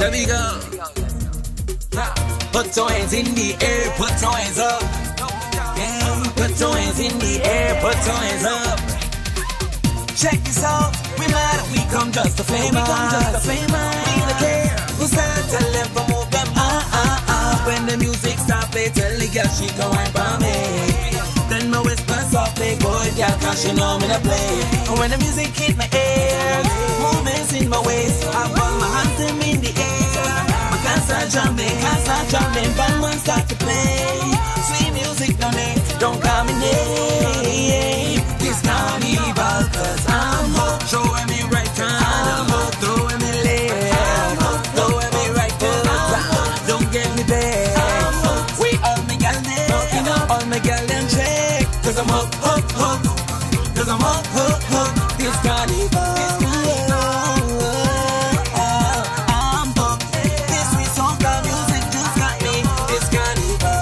There we go. Put your hands in the air, put your hands up. Yeah, put your hands in the air, put your hands up. Check this out, we mad, we come just to flame us. We don't care, who said tell them to move them When the music stop, they tell the girl she go wine for me. Then my whisper softly, boy, girl, cause she know me to play. And when the music hit my ear, movements in my waist, I put my hands them in the air. I can't start jumping, band man start to play. Sweet music, don't call me name. This carnival, cause I'm hooked. Showing me right time, I'm hooked. Throwing me left, throwing me right foot. Don't get me there. We all me gal there, all me gal them check. Cause I'm hooked, cause I'm hooked. This carnival, I'm hooked. This sweet Soca music just got me. This carnival,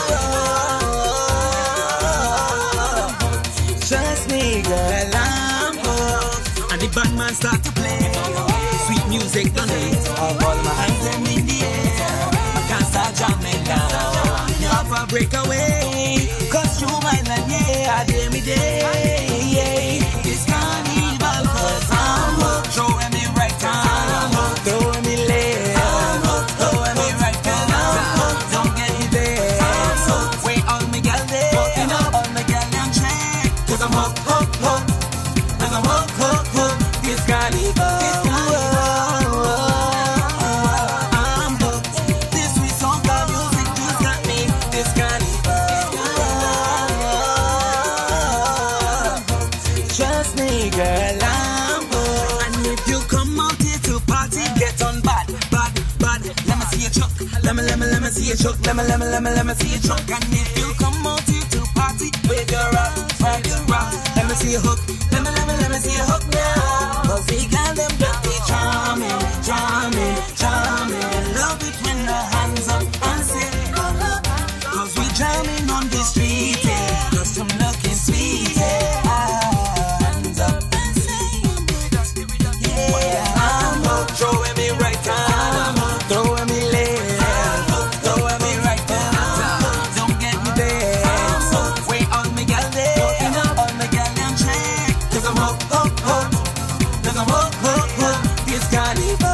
trust me, girl, I'm hooked. And the band man start to play. Sweet music done it. I hold my hands them in the air. I can't start jamming down. You have a breakaway. Cause you might not, I dare me day. This carnival, cause I'm hooked. Showing me right time, throwing me left, throwing me right down. Don't get me there. Wait, all me gal there, all me gal them check. Cause I'm hooked. Cause I'm hooked. This carnival, I'm hooked. This sweet Soca music just got me. This carnival, trust me, girl, I'm hooked. And if you come out here to party, get on bad. Let me see you chuck. Let me see you chuck. Let me see you chuck. And if you come out here to party, with your rock. Let me see you hook. Let me see you hook now. Cause we got them dirty charming. Love it when the hands up and say, cause we jamming on the street, cause I'm looking sweet, hands up and say, I'm hooked. Throwing me right down, throwing me left, throwing me right down. Don't get me there. Wait, all me gal there, all me gal them check. Cause I'm hooked. Cause I'm hooked. This carnival.